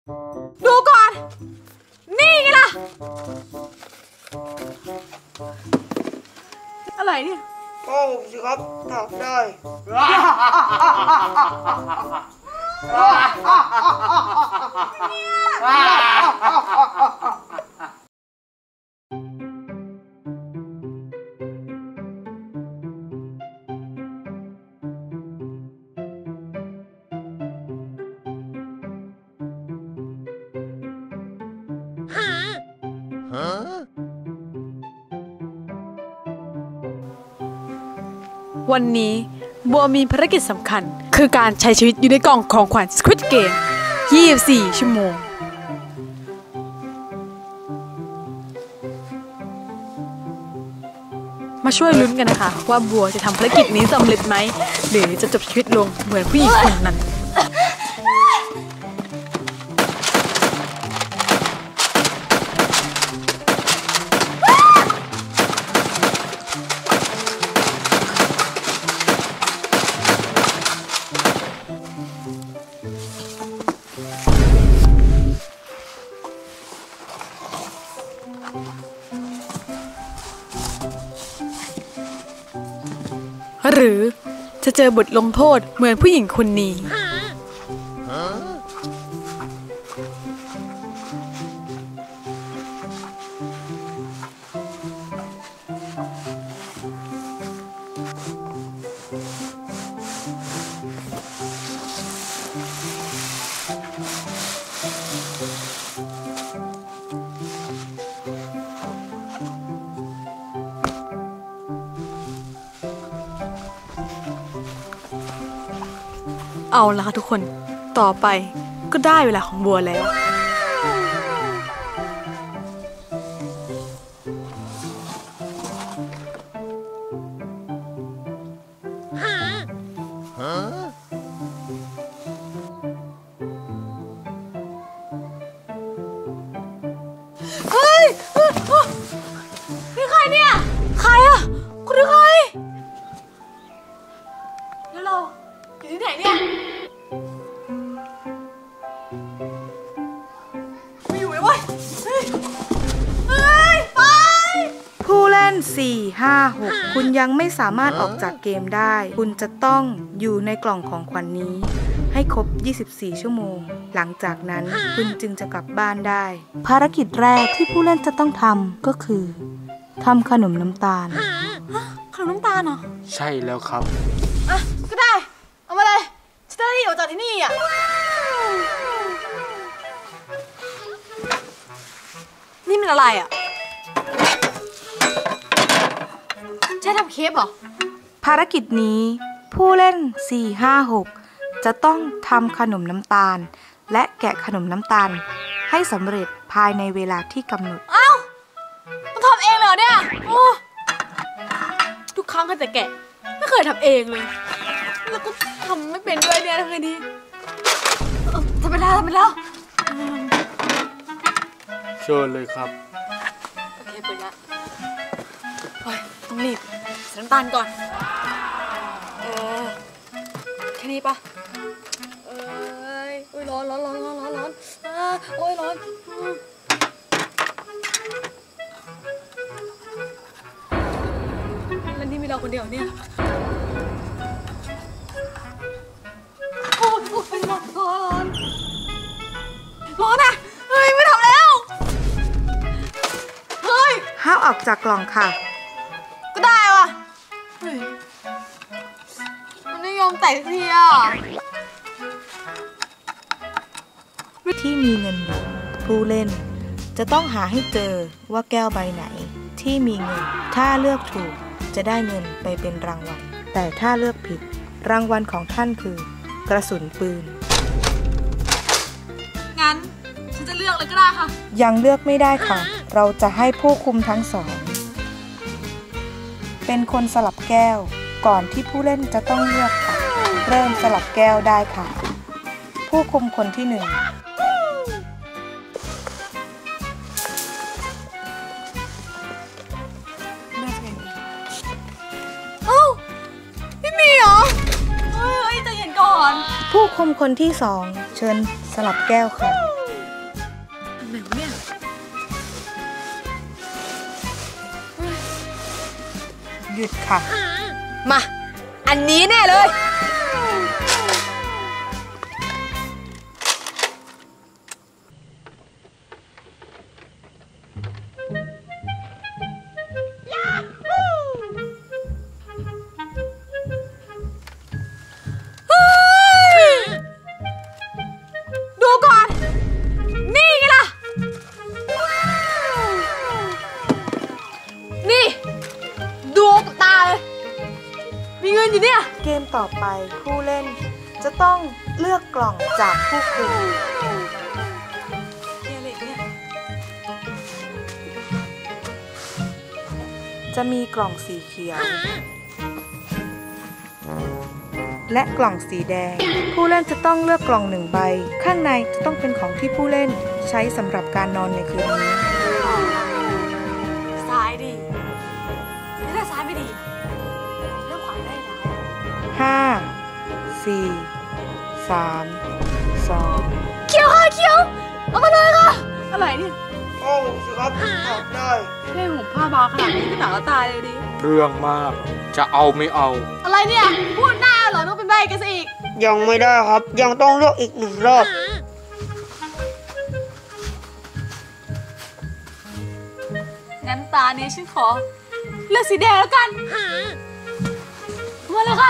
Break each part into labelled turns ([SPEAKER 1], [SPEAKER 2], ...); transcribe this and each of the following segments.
[SPEAKER 1] ดูก่อนนี่ไงล่ะอะไรเนี่ย
[SPEAKER 2] พ่อผมสิครับตอบได้
[SPEAKER 1] วันนี้บัวมีภารกิจสำคัญคือการใช้ชีวิตอยู่ในกล่องของขวัญ Squid Game 24 ชั่วโมงมาช่วยลุ้นกันนะคะว่าบัวจะทำภารกิจนี้สำเร็จไหมหรือจะจบชีวิตลงเหมือนผู้หญิงคนนั้นหรือจะเจอบทลงโทษเหมือนผู้หญิงคนนี้เอาละค่ะทุกคนต่อไปก็ได้เวลาของบัวแล้วเฮ้ยนี่ใครเนี่ยใครอะคุณคือใครแล้วเราอยู่ที่ไหนเนี่ยไม่อยู่เลยเว้ยไป
[SPEAKER 2] ผู้เล่น4 5 6คุณยังไม่สามารถออกจากเกมได้คุณจะต้องอยู่ในกล่องของขวัญ นี้ให้ครบ24 ชั่วโมงหลังจากนั้นคุณจึงจะกลับบ้านได้ภารกิจแรกที่ผู้เล่นจะต้องทำก็คือทำขนมน้ำตาล
[SPEAKER 1] ขนมน้ำตาลเหรอ
[SPEAKER 3] ใช่แล้วครับ
[SPEAKER 1] อ่ะก็ได้เอามาเลยฉันจะได้ออกจากที่นี่อ่ะนี่มันอะไรอ่ะใช่ทำเค้กเหรอ
[SPEAKER 2] ภารกิจนี้ผู้เล่น4 5 6จะต้องทำขนมน้ำตาลและแกะขนมน้ำตาลให้สำเร็จภายในเวลาที่กำหนด
[SPEAKER 1] เอ้าต้องทำเองเหรอเนี่ยทุกครั้งก็จะแกะไม่เคยทำเองเลยแล้วก็ทำไม่เป็นด้วยเนี่ยทำไงดีทำไปแล้ว
[SPEAKER 3] เชิญเลยครับ
[SPEAKER 1] โอเคเปิดละต้องรีบใส่น้ำตาลก่อนแค่นี้ปะโอ้ยร้อนโอ้ยร้อนแล้วนี่มีเราคนเดียวเนี่ยโอ้ยร้อนอ่ะเฮ้ยไม่ทำแล้วเฮ้ย
[SPEAKER 2] ห้ามออกจากกล่องค่ะ
[SPEAKER 1] ก็ได้ว่ะเฮ้ยมันไม่ยอมแตกทีอ่ะ
[SPEAKER 2] ที่มีเงินอยู่ผู้เล่นจะต้องหาให้เจอว่าแก้วใบไหนที่มีเงินถ้าเลือกถูกจะได้เงินไปเป็นรางวัลแต่ถ้าเลือกผิดรางวัลของท่านคือกระสุนปืน
[SPEAKER 1] งั้นฉันจะเลือกเลยก็ได้ค่ะ
[SPEAKER 2] ยังเลือกไม่ได้ค่ะเราจะให้ผู้คุมทั้งสองเป็นคนสลับแก้วก่อนที่ผู้เล่นจะต้องเลือกค่ะเริ่มสลับแก้วได้ค่ะผู้คุมคนที่1ผู้คุมคนที่2เชิญสลับแก้วค่ะ
[SPEAKER 1] นวะเนี่ย
[SPEAKER 2] หยุดค่ะ
[SPEAKER 4] มาอันนี้แน่เลย
[SPEAKER 1] ดูก่อนนี่ไงล่ะนี่ดูกับตาเลยมีเงินอยู่เนี่ย
[SPEAKER 2] เกมต่อไปผู้เล่นจะต้องเลือกกล่องจากผู้คุมจะมีกล่องสีเขียวและกล่องสีแดงผู้เล่นจะต้องเลือกกล่องหนึ่งใบข้างในจะต้องเป็นของที่ผู้เล่นใช้สำหรับการนอนในคืนนี้
[SPEAKER 1] ซ้ายดีไม่ได้ซ้ายไม่ดีเลือกขวาได้ไหม
[SPEAKER 2] 5 4 3 2
[SPEAKER 1] เขียวค่ะเขียวเอามาเลยค่ะอะไรเนี่ย
[SPEAKER 3] เอาสิครับตอบได้
[SPEAKER 1] แค่ห่มผ้าบางขนาดนี้ก็หนาวตายเลยดิ
[SPEAKER 3] เรื่องมากจะเอาไม่เอา
[SPEAKER 1] อะไรเนี่ยพูดได้เหรอต้องเป็นใบกันซะอีก
[SPEAKER 3] ยังไม่ได้ครับยังต้องเลือกอีก1 รอบ
[SPEAKER 1] งั้นตาเนี้ยฉันขอเลือกสีแดงแล้วกันมาเลยค่ะ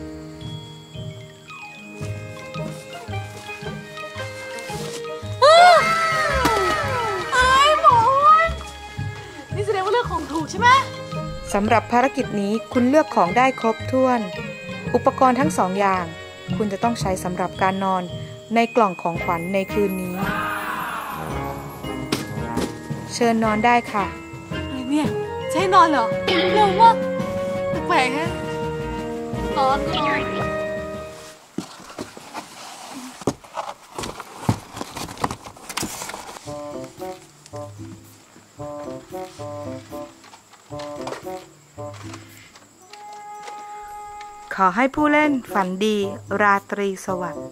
[SPEAKER 1] นี่แสดงว่าเลือกของถูกใช่ไหม
[SPEAKER 2] สำหรับภารกิจนี้คุณเลือกของได้ครบถ้วนอุปกรณ์ทั้ง2 อย่างคุณจะต้องใช้สำหรับการนอนในกล่องของขวัญในคืนนี้เชิญนอนได้ค่ะ
[SPEAKER 1] อะไรเนี่ยใช่นอนเหรอเร็วมากแปลกๆฮะนอน
[SPEAKER 2] ขอให้ผู้เล่นฝันดีราตรีสวัสดิ์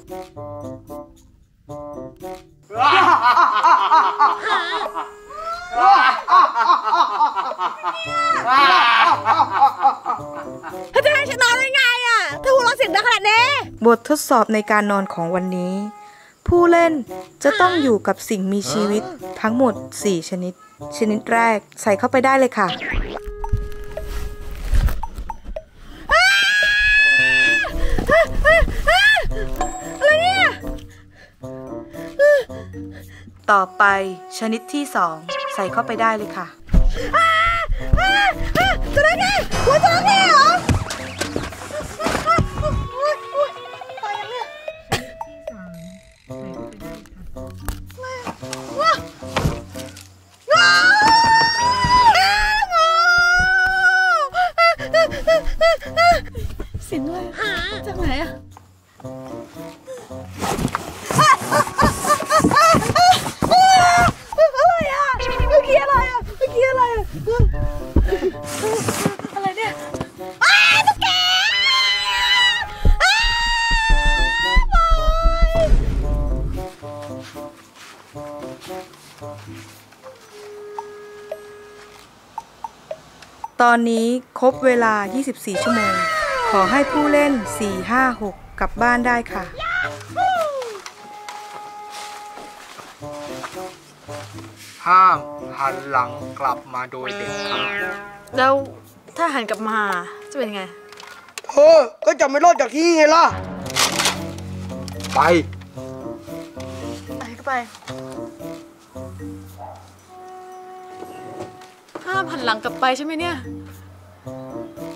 [SPEAKER 4] ถ้าจะให้ฉันนอนได้ไงอ่ะถ้าหัวเราะเสียงดังขนาดนี้
[SPEAKER 2] บททดสอบในการนอนของวันนี้ ผู้เล่นจะต้องอยู่กับสิ่งมีชีวิตทั้งหมด4 ชนิดแรกใส่เข้าไปได้เลยค่ะ
[SPEAKER 4] อะไรเนี่ย
[SPEAKER 2] ต่อไปชนิดที่2ใส่เข้าไปได้เลยค่ะ
[SPEAKER 4] จระเข้หัวจระเข้เหรอตายยังเนี่ย
[SPEAKER 1] สินด้วยจากไหนอะ
[SPEAKER 4] อะไรอะเมื่อกี้อะไรอะ
[SPEAKER 1] อะไรเนี่ย
[SPEAKER 4] ตุ๊กแก
[SPEAKER 2] ตอนนี้ครบเวลา24 ชั่วโมงขอให้ผู้เล่น4 5 6กลับบ้านได้ค่ะ
[SPEAKER 3] ห้ามหันหลังกลับมาโดยเด็ดขาด
[SPEAKER 1] แล้วถ้าหันกลับมาจะเป็นไง
[SPEAKER 3] ก็จะไม่รอดจากที่ไงล่ะไป
[SPEAKER 1] ก็ไปห้ามหันหลังกลับไปใช่ไหมเนี่ย